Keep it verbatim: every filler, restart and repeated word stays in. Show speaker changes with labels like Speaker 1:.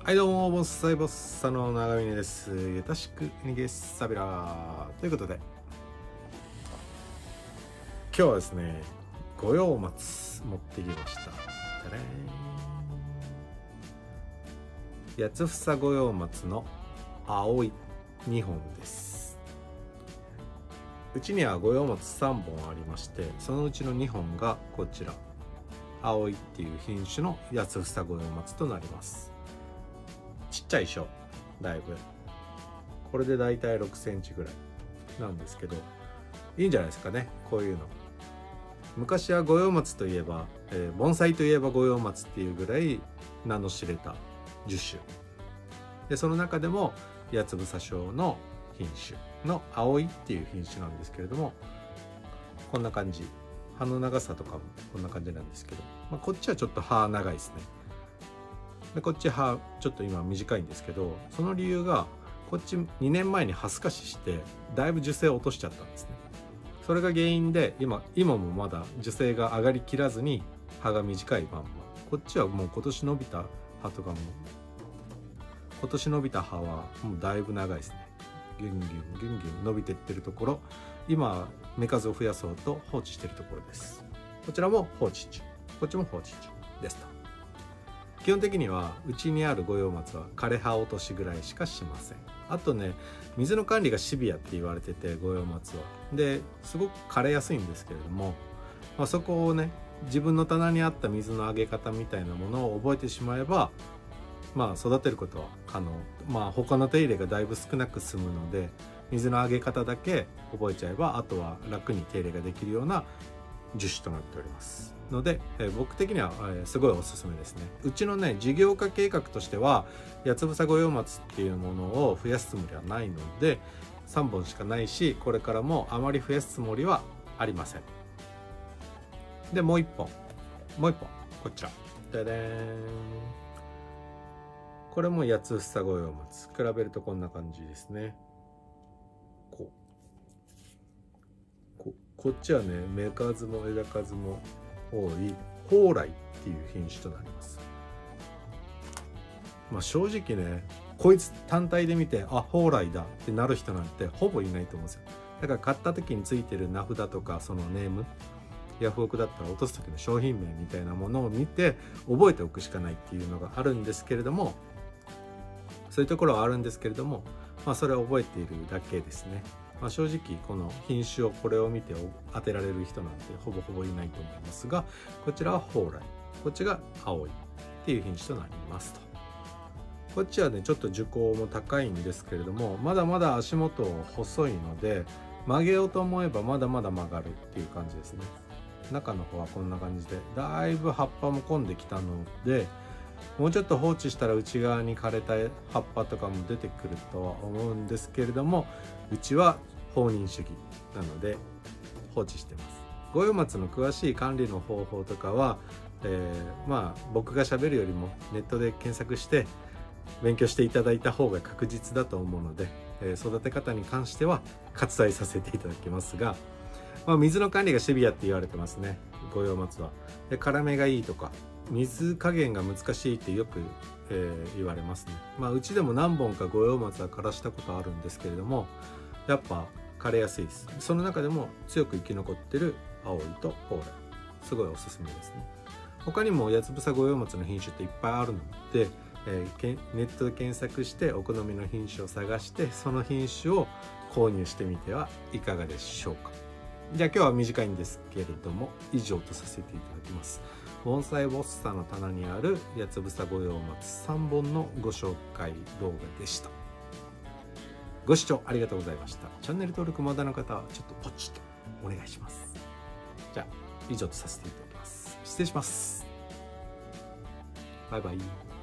Speaker 1: はいどうも、ボッサイボッサの長峰です。よろしくにげさびらということで、今日はですね、五葉松持ってきました。たれーん。八つ房五葉松の青いにほんです。うちには五葉松さんぼんありまして、そのうちのにほんがこちら、青いっていう品種の八つ房五葉松となります。ちっちゃい小、だいぶこれでだいたいろくセンチぐらいなんですけど、いいんじゃないですかね、こういうの。昔は五葉松といえば、えー、盆栽といえば五葉松っていうぐらい名の知れたじゅっしゅで、その中でも八つ房小の品種の青いっていう品種なんですけれども、こんな感じ。葉の長さとかもこんな感じなんですけど、まあ、こっちはちょっと葉長いですね。でこっち葉ちょっと今短いんですけど、その理由がこっちにねんまえに葉透かししてだいぶ樹勢を落としちゃったんですね。それが原因で今今もまだ樹勢が上がりきらずに葉が短いまんま、こっちはもう今年伸びた葉とかも今年伸びた葉はもうだいぶ長いですね。ギュンギュンギュンギュン伸びてってるところ、今芽数を増やそうと放置してるところです。こちらも放置中、こっちも放置中ですと。基本的にはうちにある五葉松は枯れ葉落としぐらいしかしません。あとね、水の管理がシビアって言われてて、五葉松はですごく枯れやすいんですけれども、まあ、そこをね、自分の棚にあった水のあげ方みたいなものを覚えてしまえば、まあ育てることは可能。まあ他の手入れがだいぶ少なく済むので、水のあげ方だけ覚えちゃえば、あとは楽に手入れができるような樹種となっておりますので、えー、僕的には、えー、すごいおすすめですね。うちのね、事業化計画としては八つ房五葉松っていうものを増やすつもりはないので、さんぼんしかないし、これからもあまり増やすつもりはありません。でもういっぽんもういっぽんこちらででーん。これも八つ房五葉松、比べるとこんな感じですね。こうこ, こっちはね、芽数も枝数も多い蓬莱っていう品種となります。まあ正直ね、こいつ単体で見てあ蓬莱だってなる人なんてほぼいないと思うんですよ。だから買った時についてる名札とか、そのネーム、ヤフオクだったら落とす時の商品名みたいなものを見て覚えておくしかないっていうのがあるんですけれども、そういうところはあるんですけれども、まあそれを覚えているだけですね。まあ、正直この品種をこれを見て当てられる人なんてほぼほぼいないと思いますが、こちらは蓬莱、こっちが青いっていう品種となりますと。こっちはね、ちょっと樹高も高いんですけれども、まだまだ足元細いので、曲げようと思えばまだまだ曲がるっていう感じですね。中の方はこんな感じで、だいぶ葉っぱも混んできたので、もうちょっと放置したら内側に枯れた葉っぱとかも出てくるとは思うんですけれども、うちは放任主義なので放置してます。五葉松の詳しい管理の方法とかは、えー、まあ僕がしゃべるよりもネットで検索して勉強していただいた方が確実だと思うので、えー、育て方に関しては割愛させていただきますが、まあ、水の管理がシビアって言われてますね、五葉松は。で、辛めがいいとか水加減が難しいってよく、えー、言われますね。まあうちでも何本か五葉松は枯らしたことあるんですけれども、やっぱ枯れやすいです。その中でも強く生き残ってる青いと蓬莱、すごいおすすめですね。他にも八つ房五葉松の品種っていっぱいあるので、えー、ネットで検索してお好みの品種を探して、その品種を購入してみてはいかがでしょうか。じゃあ今日は短いんですけれども、以上とさせていただきます。盆栽ボッサの棚にある八つ房五葉松さんぼんのご紹介動画でした。ご視聴ありがとうございました。チャンネル登録まだの方はちょっとポチッとお願いします。じゃあ以上とさせていただきます。失礼します。バイバイ。